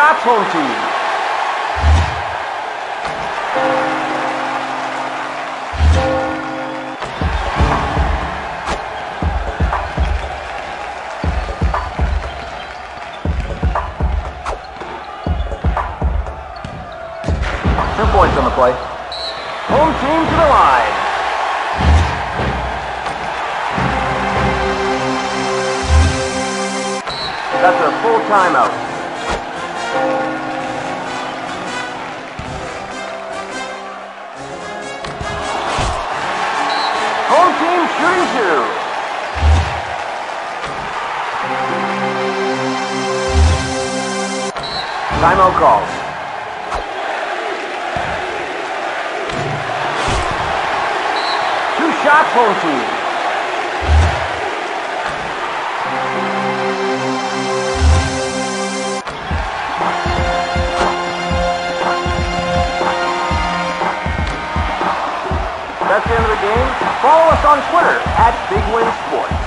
shots, home team. Points on the play. Home team to the line. That's a full timeout. Home team shooting two. Timeout called. Shots, home team. That's the end of the game. Follow us on Twitter @BigWinSports.